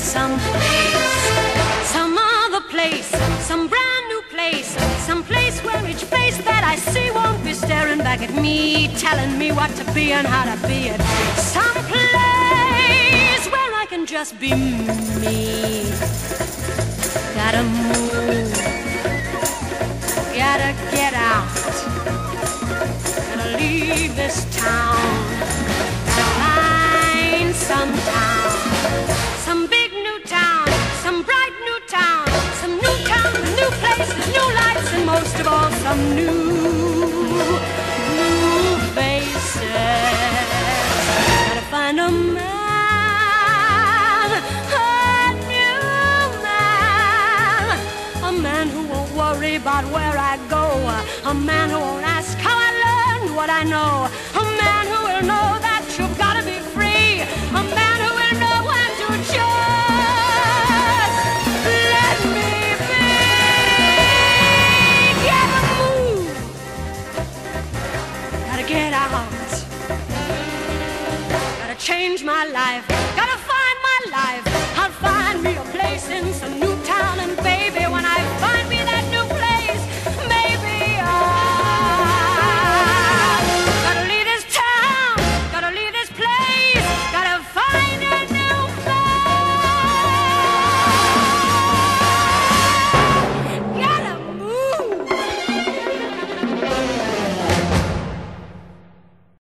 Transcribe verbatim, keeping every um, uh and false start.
someplace, some other place, some brand new place, some place where each face that I see won't be staring back at me, telling me what to be and how to be it. Some place where I can just be me. Gotta move, gotta get out, gotta leave this town, gotta find some town, some big new town, some bright new town, some new town, new places, new lights, and most of all, some new, new faces. Gotta find a man, a new man, a man who won't worry about where I go, a man who won't ask how I learned what I know, a man who will know that you've gotta be free, a man who will know when to just let me be. Gotta move, gotta get out, gotta change my life, gotta find my life. I'll find me a place in some new town, and baby, when I find me